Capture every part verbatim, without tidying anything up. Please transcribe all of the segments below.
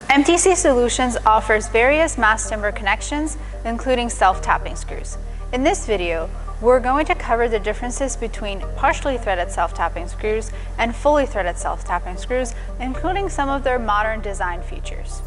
M T C Solutions offers various mass timber connections, including self-tapping screws. In this video, we're going to cover the differences between partially threaded self-tapping screws and fully threaded self-tapping screws, including some of their modern design features.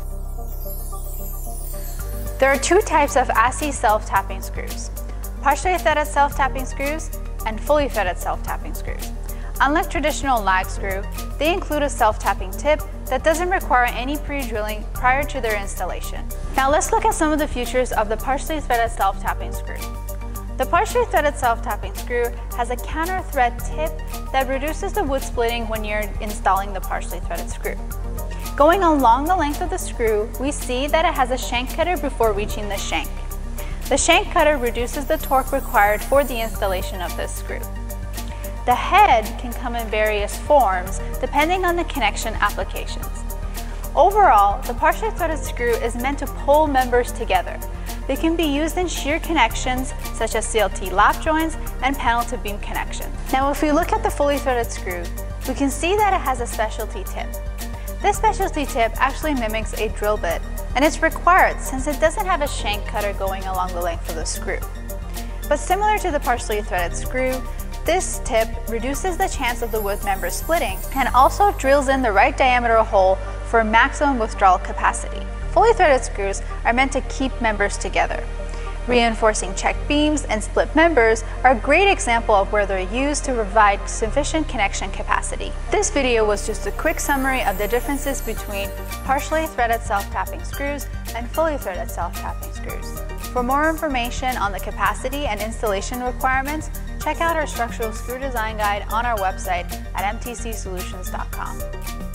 There are two types of A S C I self-tapping screws: partially threaded self-tapping screws and fully threaded self-tapping screws. Unlike traditional lag screw, they include a self-tapping tip that doesn't require any pre-drilling prior to their installation. Now let's look at some of the features of the partially threaded self-tapping screw. The partially threaded self-tapping screw has a counter thread tip that reduces the wood splitting when you're installing the partially threaded screw. Going along the length of the screw, we see that it has a shank cutter before reaching the shank. The shank cutter reduces the torque required for the installation of this screw. The head can come in various forms depending on the connection applications. Overall, the partially threaded screw is meant to pull members together. They can be used in shear connections such as C L T lap joints and panel to beam connections. Now if we look at the fully threaded screw, we can see that it has a specialty tip. This specialty tip actually mimics a drill bit, and it's required since it doesn't have a shank cutter going along the length of the screw. But similar to the partially threaded screw, this tip reduces the chance of the wood member splitting and also drills in the right diameter hole for maximum withdrawal capacity. Fully threaded screws are meant to keep members together. Reinforcing check beams and split members are a great example of where they're used to provide sufficient connection capacity. This video was just a quick summary of the differences between partially threaded self-tapping screws and fully threaded self-tapping screws. For more information on the capacity and installation requirements, check out our structural screw design guide on our website at M T C solutions dot com.